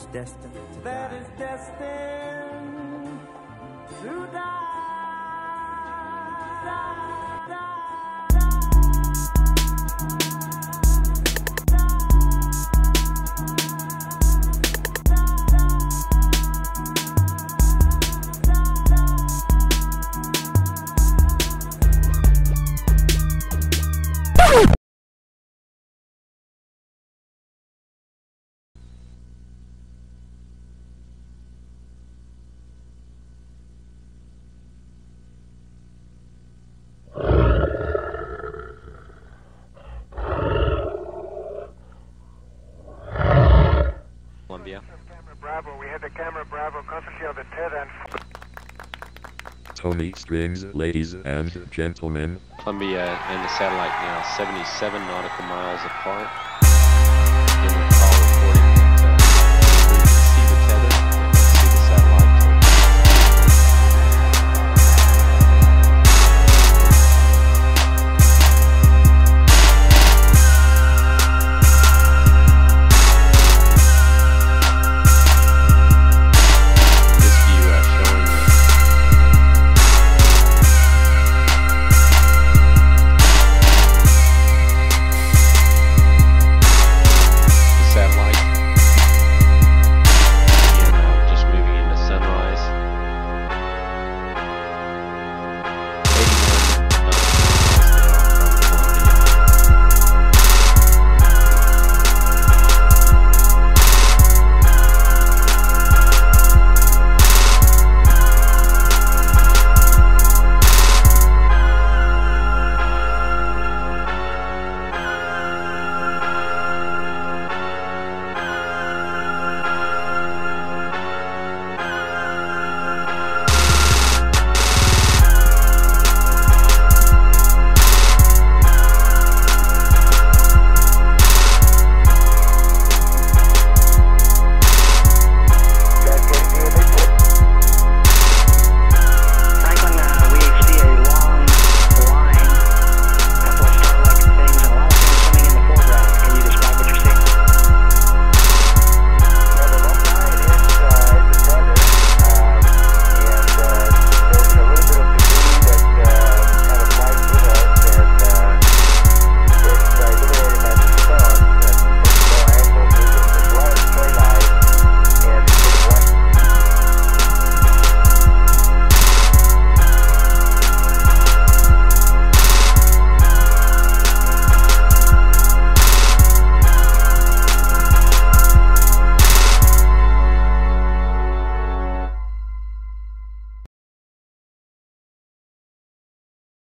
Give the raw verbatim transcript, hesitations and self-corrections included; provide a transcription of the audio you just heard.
destined to that die. is destined to die. die, die, die. Columbia. Camera Bravo, we had the Camera Bravo, constantly on the Ted and... Tony Strings, ladies and gentlemen. Columbia and the satellite now seventy-seven nautical miles apart.